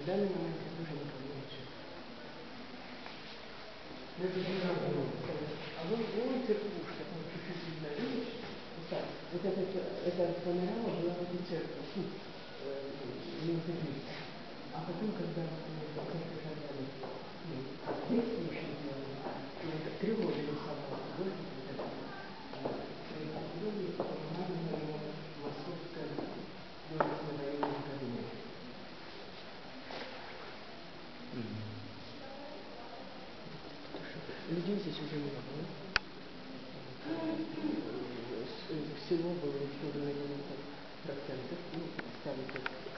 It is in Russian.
данный момент я тоже никого не учу. Но это не работает. А вон церквушка, там чуть-чуть видно, видишь? Вот эта панорама была в этой церкви, тут, а потом, когда церковь отдали, лекции еще делали, и 3 года рисовал художник, художник помогали ему московская художественная военная академия. Людей здесь уже не было. Всего было еще на 90%, ну, ставить